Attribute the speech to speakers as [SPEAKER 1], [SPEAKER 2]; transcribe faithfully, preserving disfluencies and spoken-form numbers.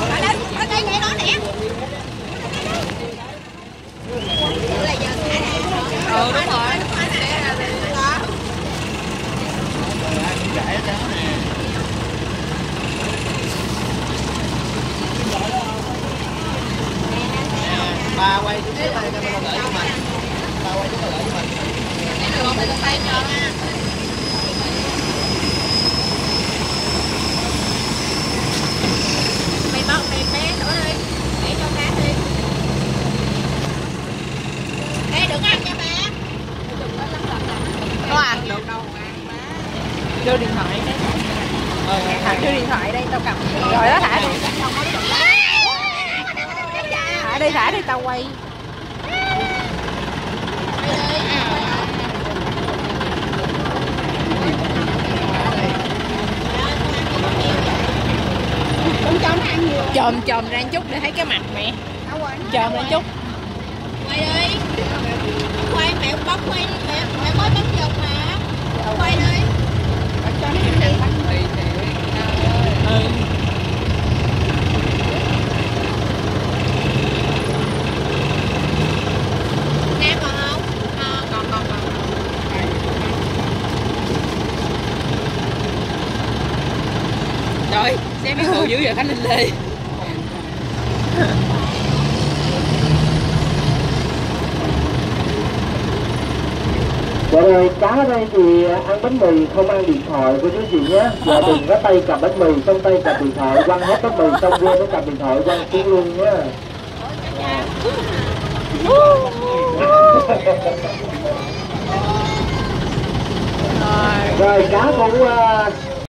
[SPEAKER 1] Ở đây nghe nó nè. Ừ đúng rồi.
[SPEAKER 2] Ba quay chút xíu này cho nó gửi cho mình. Ba quay chút gửi cho mình.
[SPEAKER 1] Để được mình tay cho ha. Mày bóc mày bé nữa đi. Để cho cá đi. Ê đừng ăn nha ba. Có à? Được đâu ăn má. Đưa điện thoại đây. Ờ, thằng đưa điện thoại đây tao cầm. Rồi đó thả đi. Thả đi thả đi tao quay. Chồm chồm ra chút để thấy cái mặt mẹ. Chồm ra chút. Quay đi. Quay mẹ bóc quay đi mẹ. Mẹ mới bóc giật mà. Quay đi. Cho nó đi. Ừ. Nam còn không? À, còn còn còn. Trời, xem mấy hồ dữ vậy Khánh Linh Lê.
[SPEAKER 3] Dạ rồi, cá ở đây thì ăn bánh mì không ăn điện thoại của chú chị nhé. Dạ đừng có tay cầm bánh mì, trong tay cầm điện thoại, quăng hết bánh mì xong quên nó cầm điện thoại quăng xuống luôn nhé. Rồi cá cũng uh,